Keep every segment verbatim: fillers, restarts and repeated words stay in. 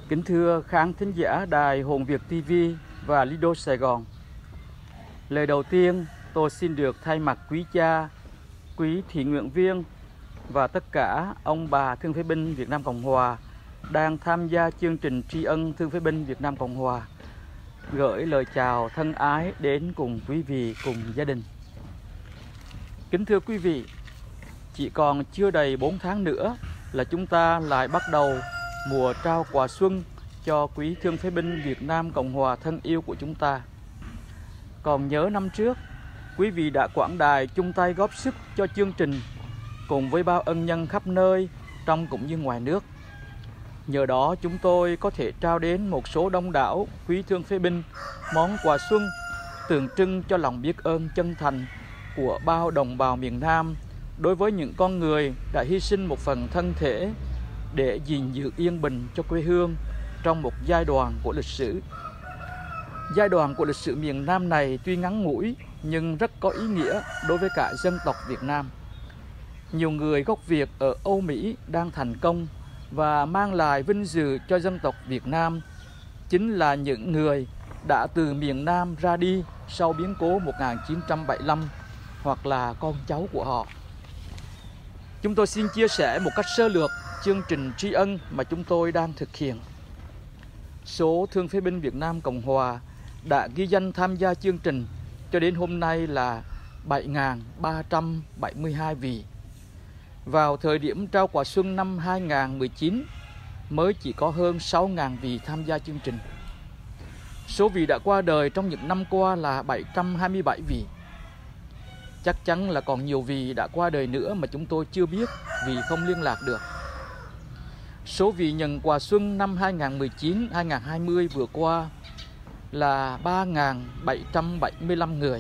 Kính thưa khán thính giả đài Hồn Việt ti vi và Lido Sài Gòn. Lời đầu tiên tôi xin được thay mặt quý cha, quý thiện nguyện viên và tất cả ông bà thương phế binh Việt Nam Cộng Hòa đang tham gia chương trình tri ân thương phế binh Việt Nam Cộng Hòa gửi lời chào thân ái đến cùng quý vị cùng gia đình. Kính thưa quý vị, chỉ còn chưa đầy bốn tháng nữa là chúng ta lại bắt đầu mùa trao quà xuân cho quý thương phế binh Việt Nam Cộng Hòa thân yêu của chúng ta. Còn nhớ năm trước, quý vị đã quảng đài chung tay góp sức cho chương trình cùng với bao ân nhân khắp nơi trong cũng như ngoài nước. Nhờ đó chúng tôi có thể trao đến một số đông đảo quý thương phế binh món quà xuân tượng trưng cho lòng biết ơn chân thành của bao đồng bào miền Nam đối với những con người đã hy sinh một phần thân thể để gìn giữ yên bình cho quê hương trong một giai đoạn của lịch sử. Giai đoạn của lịch sử miền Nam này tuy ngắn ngủi nhưng rất có ý nghĩa đối với cả dân tộc Việt Nam. Nhiều người gốc Việt ở Âu Mỹ đang thành công và mang lại vinh dự cho dân tộc Việt Nam chính là những người đã từ miền Nam ra đi sau biến cố một nghìn chín trăm bảy mươi lăm hoặc là con cháu của họ. Chúng tôi xin chia sẻ một cách sơ lược chương trình tri ân mà chúng tôi đang thực hiện. Số thương phế binh Việt Nam Cộng Hòa đã ghi danh tham gia chương trình cho đến hôm nay là bảy nghìn ba trăm bảy mươi hai vị. Vào thời điểm trao quà xuân năm hai nghìn không trăm mười chín mới chỉ có hơn sáu nghìn vị tham gia chương trình. Số vị đã qua đời trong những năm qua là bảy trăm hai mươi bảy vị. Chắc chắn là còn nhiều vị đã qua đời nữa mà chúng tôi chưa biết vì không liên lạc được. Số vị nhận quà xuân năm hai nghìn không trăm mười chín hai nghìn không trăm hai mươi vừa qua là ba nghìn bảy trăm bảy mươi lăm người.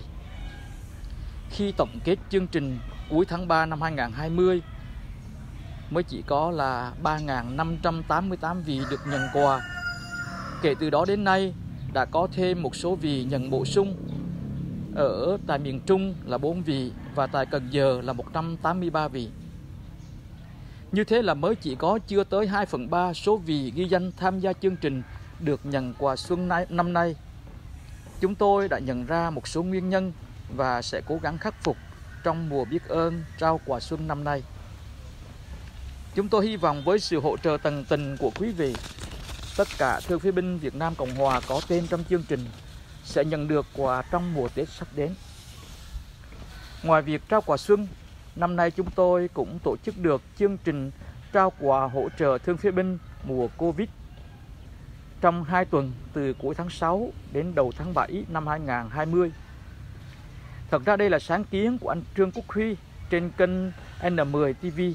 Khi tổng kết chương trình cuối tháng ba năm hai nghìn không trăm hai mươi mới chỉ có là ba nghìn năm trăm tám mươi tám vị được nhận quà. Kể từ đó đến nay đã có thêm một số vị nhận bổ sung. Ở tại miền Trung là bốn vị và tại Cần Giờ là một trăm tám mươi ba vị. Như thế là mới chỉ có chưa tới hai phần ba số vị ghi danh tham gia chương trình được nhận quà xuân năm nay. Chúng tôi đã nhận ra một số nguyên nhân và sẽ cố gắng khắc phục trong mùa biết ơn trao quà xuân năm nay. Chúng tôi hy vọng với sự hỗ trợ tận tình của quý vị, tất cả thương phế binh Việt Nam Cộng Hòa có tên trong chương trình sẽ nhận được quà trong mùa Tết sắp đến. Ngoài việc trao quà xuân, năm nay chúng tôi cũng tổ chức được chương trình trao quà hỗ trợ thương phế binh mùa Covid trong hai tuần từ cuối tháng sáu đến đầu tháng bảy năm hai nghìn không trăm hai mươi. Thật ra đây là sáng kiến của anh Trương Quốc Huy trên kênh N mười ti vi.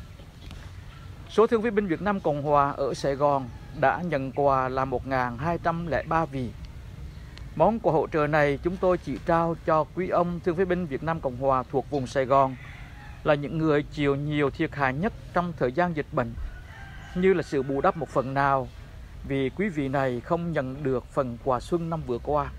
Số thương phế binh Việt Nam Cộng Hòa ở Sài Gòn đã nhận quà là một nghìn hai trăm lẻ ba vị. Món quà hỗ trợ này chúng tôi chỉ trao cho quý ông thương phế binh Việt Nam Cộng Hòa thuộc vùng Sài Gòn, là những người chịu nhiều thiệt hại nhất trong thời gian dịch bệnh, như là sự bù đắp một phần nào vì quý vị này không nhận được phần quà xuân năm vừa qua.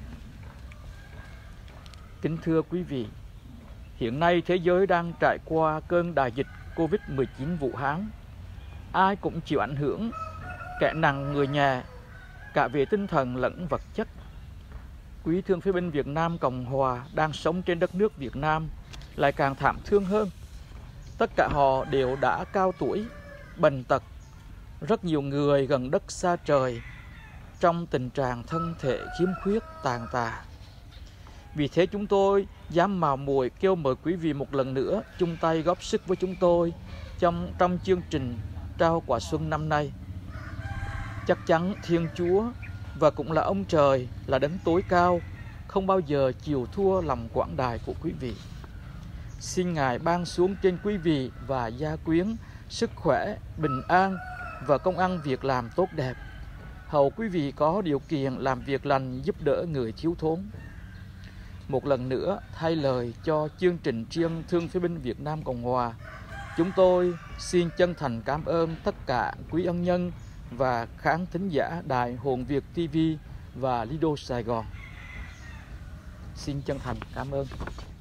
Kính thưa quý vị, hiện nay thế giới đang trải qua cơn đại dịch Covid mười chín Vũ Hán. Ai cũng chịu ảnh hưởng, kẻ nặng người nhẹ, cả về tinh thần lẫn vật chất. Quý thương phế binh Việt Nam Cộng Hòa đang sống trên đất nước Việt Nam lại càng thảm thương hơn. Tất cả họ đều đã cao tuổi, bệnh tật, rất nhiều người gần đất xa trời, trong tình trạng thân thể khiếm khuyết tàn tạ. Vì thế chúng tôi dám mạo muội kêu mời quý vị một lần nữa chung tay góp sức với chúng tôi trong, trong chương trình trao quà xuân năm nay. Chắc chắn Thiên Chúa và cũng là ông trời là đấng tối cao, không bao giờ chịu thua lòng quảng đài của quý vị. Xin Ngài ban xuống trên quý vị và gia quyến sức khỏe, bình an và công ăn việc làm tốt đẹp, hầu quý vị có điều kiện làm việc lành giúp đỡ người thiếu thốn. Một lần nữa, thay lời cho chương trình tri ân thương phế binh Việt Nam Cộng Hòa, chúng tôi xin chân thành cảm ơn tất cả quý ân nhân và khán thính giả đài Hồn Việt ti vi và Lido Sài Gòn. Xin chân thành cảm ơn.